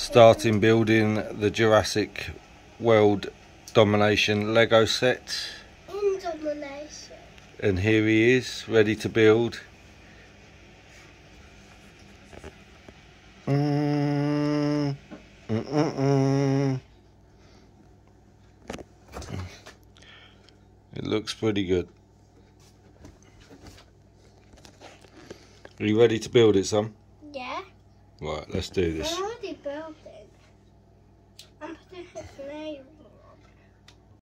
Starting building the Jurassic World Domination Lego set. Domination. And here he is, ready to build. It looks pretty good. Are you ready to build it, son? Yeah. Right, let's do this.